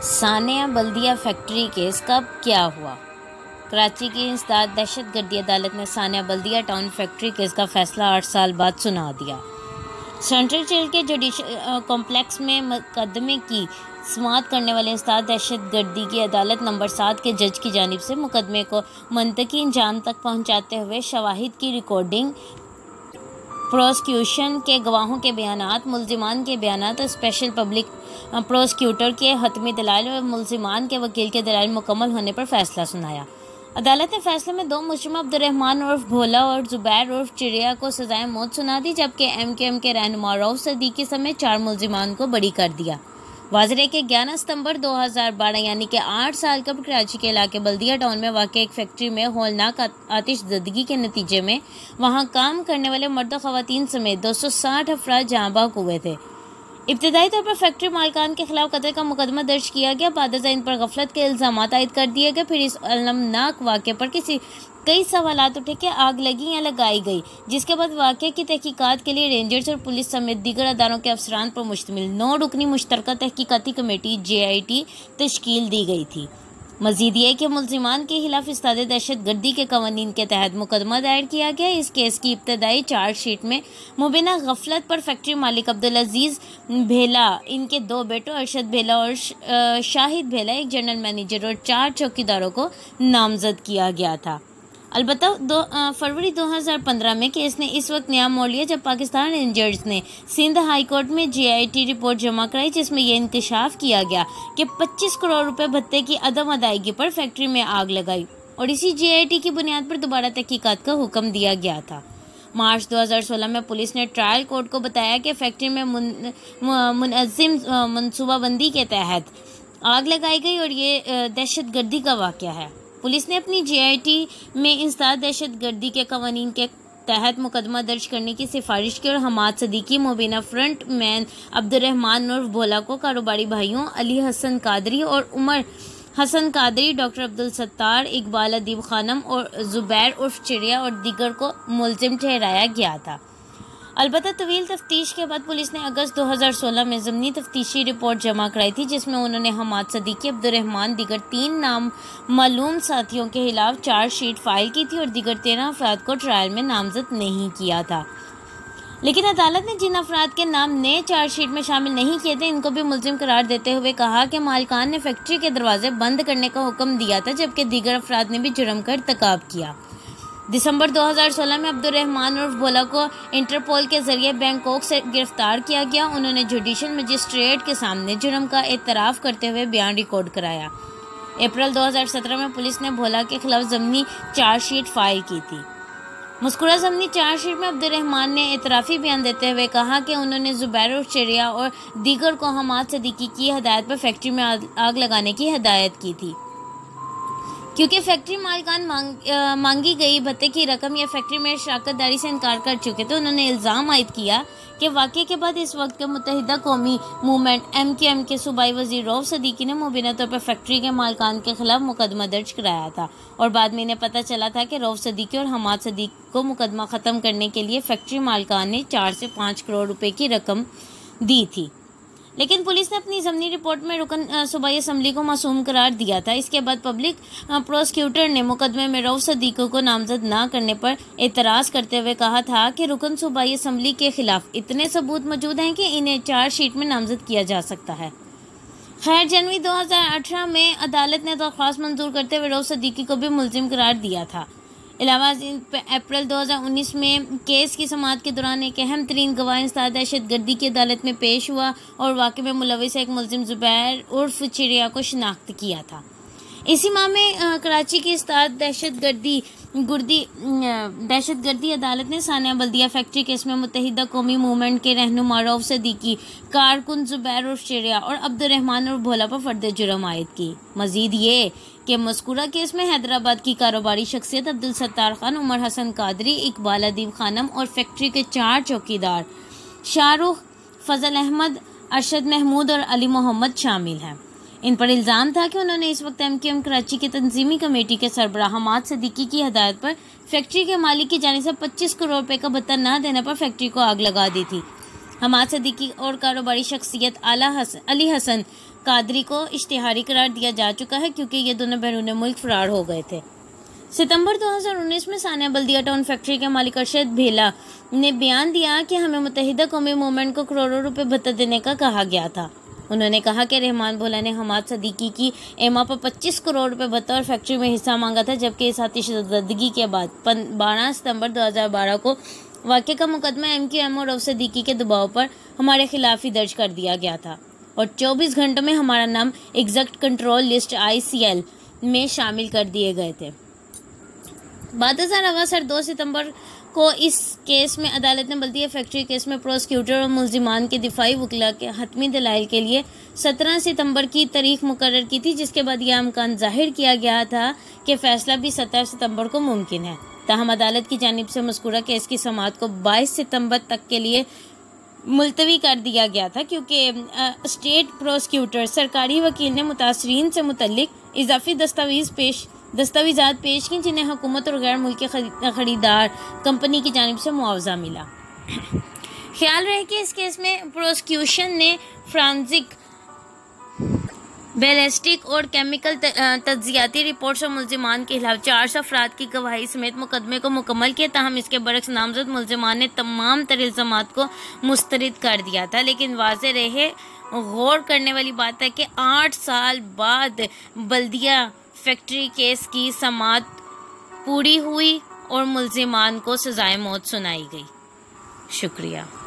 सानिया बल्दिया factory case कब क्या हुआ? कराची की इंसदाद दहशतगर्दी अदालत ने सानिया बल्दिया टाउन फैक्ट्री केस का फैसला 8 साल बाद सुना दिया। सेंट्रल जेल के जुडिशल कॉम्प्लेक्स में मुकदमे की समाअत करने वाले इंसदाद दहशतगर्दी की अदालत नंबर 7 के जज की जानिब से मुकदमे को मंतकी अंजाम तक पहुँचाते हुए शवाहिद की रिकॉर्डिंग, प्रोसिक्यूशन के गवाहों के बयानात, मुल्जिमान के बयानात और स्पेशल पब्लिक प्रोसिक्यूटर के हतमी दलाइल और मुल्जिमान के वकील के दलाइल मुकम्मल होने पर फैसला सुनाया। अदालत ने फैसले में 2 मुजरिम अब्दुर्रहमान उर्फ भोला और जुबैर उर्फ चिड़िया को सजाए मौत सुना दी, जबकि MKM के रहनुमा रऊफ सदीकी समेत 4 मुल्जिमान को बरी कर दिया। वाज़ेह है कि 11 सितंबर 2012 यानी कि 8 साल कबल कराची के इलाके बल्दिया टाउन में वाक़ एक फैक्ट्री में हौलनाक आतिशज़दगी के नतीजे में वहां काम करने वाले मर्द ख़वातीन समेत 260 अफराद जाँ बहक हुए थे। इब्तदाई तौर पर फैक्ट्री मालिकान के खिलाफ कत्ल का मुकदमा दर्ज किया गया। बाद इन पर गफलत के इल्ज़ामात आयद कर दिए गए। फिर इस अलमनाक वाक़े पर कई सवालात उठे कि आग लगी या लगाई गई, जिसके बाद वाक़े की तहकीकात के लिए रेंजर्स और पुलिस समेत दीगर अदारों के अफसरान पर मुश्तमिल 9 रुकनी मुश्तरका तहकीकाती कमेटी JIT तश्कील दी गई थी। मज़ीद ये कि मुल्जिमान के खिलाफ इस्ताद दहशतगर्दी के कवानीन के तहत मुकदमा दायर किया गया। इस केस की इब्तदाई चार्जशीट में मुबीना गफलत पर फैक्ट्री मालिक अब्दुल अजीज़ भेला, इनके 2 बेटों अरशद भेला और शाहिद भेला, एक जनरल मैनेजर और 4 चौकीदारों को नामजद किया गया था। अलबत्ता फरवरी 2015 में केस ने इस वक्त नया मोड़ लिया जब पाकिस्तान रेंजर्स ने सिंध हाई कोर्ट में JIT रिपोर्ट जमा कराई, जिसमें यह इंकशाफ किया गया कि 25 करोड़ रुपए भत्ते की अदम अदायगी पर फैक्ट्री में आग लगाई और इसी JIT की बुनियाद पर दोबारा तहकीकात का हुक्म दिया गया था। मार्च 2016 में पुलिस ने ट्रायल कोर्ट को बताया कि फैक्ट्री में मुनज़्ज़म मनसूबाबंदी के तहत आग लगाई गई और ये दहशतगर्दी का वाक़या है। पुलिस ने अपनी JIT में इंसदाद दहशतगर्दी के कवानीन के तहत मुकदमा दर्ज करने की सिफारिश की और हमाद सदीकी, मुबीना फ्रंट मैन अब्दुर्रहमान उर्फ भोला को कारोबारी भाइयों अली हसन कादरी और उमर हसन कादरी, डॉक्टर अब्दुल सत्तार, इकबाल अदीब खानम और जुबैर उर्फ चिड़िया और दीगर को मुल्जिम ठहराया गया था। अलबत्ता तवील तफ्तीश के बाद पुलिस ने अगस्त 2016 में ज़मीनी तफ्तीशी रिपोर्ट जमा कराई थी, जिसमें उन्होंने हमाद सदीकी, अब्दुर्रहमान, दीगर 3 नाम मालूम साथियों के खिलाफ चार्जशीट फाइल की थी और दीगर 13 अफराद को ट्रायल में नामजद नहीं किया था। लेकिन अदालत ने जिन अफराद के नाम नए चार्जशीट में शामिल नहीं किए थे, इनको भी मुल्जिम करार देते हुए कहा कि मालिकान ने फैक्ट्री के दरवाजे बंद करने का हुक्म दिया था, जबकि दीगर अफराद ने भी जुर्म का इर्तिकाब किया। दिसंबर 2016 में अब्दुर्रहमान उर्फ भोला को इंटरपोल के जरिए बैंकॉक से गिरफ्तार किया गया। उन्होंने जुडिशल मजिस्ट्रेट के सामने जुर्म का एतराफ़ करते हुए बयान रिकॉर्ड कराया। अप्रैल 2017 में पुलिस ने भोला के खिलाफ ज़मीनी चार्जशीट फाइल की थी। मुस्कुरा ज़मीनी चार्जशीट में अब्दुर्रहमान ने एतराफ़ी बयान देते हुए कहा कि उन्होंने जुबैर और चिड़िया और दीगर को हमाद सदीकी की हदायत पर फैक्ट्री में आग लगाने की हदायत की थी। क्योंकि फैक्ट्री मालिकान मांगी गई भत्ते की रकम या फैक्ट्री में शराकतदारी से इनकार कर चुके थे, उन्होंने इल्ज़ाम आयद किया कि वाक़े के बाद इस वक्त के मुत्तहिदा कौमी मूवमेंट MKM के सूबाई वज़ीर रऊफ सदीकी ने मुबीना तौर पर फैक्ट्री के मालिकान के खिलाफ मुकदमा दर्ज कराया था और बाद में इन्हें पता चला था कि रऊफ सदीकी और हमाद सदीकी को मुकदमा ख़त्म करने के लिए फैक्ट्री मालिकान ने 4 से 5 करोड़ रुपए की रकम दी थी। लेकिन पुलिस ने अपनी ज़मीनी रिपोर्ट में रुकन सूबाई असम्बली को मासूम करार दिया था। इसके बाद पब्लिक प्रोसिक्यूटर ने मुकदमे में रऊफ सदीकी को नामजद ना करने पर एतराज़ करते हुए कहा था कि रुकन सूबाई असम्बली के खिलाफ इतने सबूत मौजूद हैं कि इन्हें चार्जशीट में नामजद किया जा सकता है। खैर, जनवरी 2018 में अदालत ने दरख्वास्त मंजूर करते हुए रऊफ सदीकी को भी मुल्जिम करार दिया था। अलावा अप्रैल 2019 में केस की समाअत के दौरान एक अहम तरीन गवाह इंसदाद दहशतगर्दी की अदालत में पेश हुआ और वाक़े में मुलविस एक मुल्जिम जुबैर उर्फ चिड़िया को शिनाख्त किया था। इसी माह में कराची की इंसदाद दहशतगर्दी अदालत ने सानिया बल्दिया फैक्ट्री केस में मुत्तहिदा कौमी मूवमेंट के रहनुमा रऊफ सदीकी, कारकुन जुबैर उर्फ चिड़िया और अब्दुर्रहमान उर्फ भोला पर फर्द जुर्म आयद की। मज़ीद ये कि मज़कूरा केस में हैदराबाद की कारोबारी शख्सियत अब्दुल सत्तार खान, उमर हसन कादरी, इकबाल अदीब खानम और फैक्ट्री के 4 चौकीदार शाहरुख, फजल अहमद, अरशद महमूद और अली मोहम्मद शामिल हैं। इन पर इल्ज़ाम था कि उन्होंने इस वक्त MKM कराची की तंजीमी कमेटी के सरबराह हमाद सदीकी की हदायत पर फैक्ट्री के मालिक की जानिब से 25 करोड़ रुपए का भत्ता न देने पर फैक्ट्री को आग लगा दी थी। हमाद सिद्दीकी और कारोबारी शख्सियत अली हसन कादरी को इश्तिहारी करार दिया जा चुका है क्योंकि ये दोनों बैरून मुल्क फरार हो गए थे। सितंबर 2019 में सानिया बल्दिया टाउन फैक्ट्री के मालिक अरशद भेला ने बयान दिया कि हमें मुत्तहिदा कौमी मूवमेंट को करोड़ों रुपए भत्ता देने का कहा गया था। उन्होंने कहा कि रहमान भोला ने हमाद सिद्दीकी की एमा पर 25 करोड़ रुपए भत्ता और फैक्ट्री में हिस्सा मांगा था, जबकि इस आतिशदगी के बाद 12 सितंबर 2012 को वाक़े का मुकदमा MQM और रऊफ सिद्दीकी के दबाव पर हमारे खिलाफ ही दर्ज कर दिया गया था और 24 घंटों में हमारा नाम एग्जैक्ट कंट्रोल लिस्ट ICL में शामिल कर दिए गए थे। बादशाह रवा सर 2 सितंबर को इस केस में अदालत ने बल्दिया फैक्ट्री केस में प्रोसिक्यूटर और मुल्जिमान के दिफाई वकीला के हतमी दलाइल के लिए 17 सितंबर की तारीख मुकर्रर की थी, जिसके बाद यह इम्कान जाहिर किया गया था कि फैसला भी 17 सितंबर को मुमकिन है। ताहम अदालत की जानिब से मज़कूरा केस की समाअत को 22 सितंबर तक के लिए मुलतवी कर दिया गया था क्योंकि स्टेट प्रोसिक्यूटर सरकारी वकील ने मुतासरीन से मुतल्लिक इजाफी दस्तावेज़ात पेश की, जिन्हें हुकूमत और गैर मुल्की खरीदार कंपनी की जानिब से मुआवजा मिला। ख्याल रहे कि इस केस में प्रोसिक्यूशन ने फ्रांसिक बैलिस्टिक और केमिकल तज्जियाती रिपोर्ट्स और मुल्जिमान के खिलाफ 400 अफराद की गवाही समेत मुकदमे को मुकम्मल किया। ताहम इसके बरक्स नामजद मुल्जिमान ने तमाम तर इल्ज़ामात को मुस्तरद कर दिया था, लेकिन वाज़ेह रहे गौर करने वाली बात है कि 8 साल बाद बल्दिया फैक्ट्री केस की समाअत पूरी हुई और मुल्जिमान को सज़ाए मौत सुनाई गई। शुक्रिया।